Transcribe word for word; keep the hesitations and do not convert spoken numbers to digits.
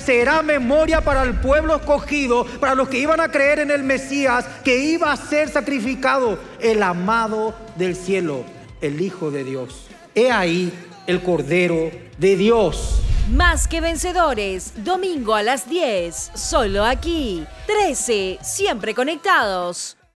será memoria para el pueblo escogido, para los que iban a creer en el Mesías, que iba a ser sacrificado, el amado del cielo, el Hijo de Dios. He ahí el Cordero de Dios. Más que Vencedores, domingo a las diez, solo aquí. trece, siempre conectados.